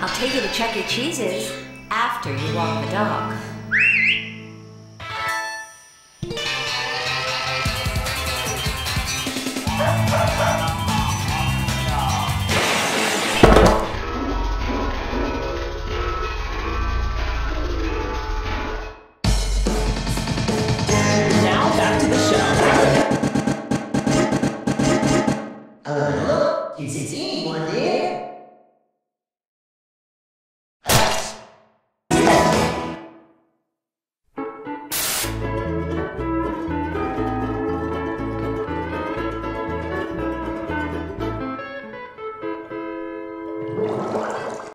I'll take you to check your cheeses after you walk the dog.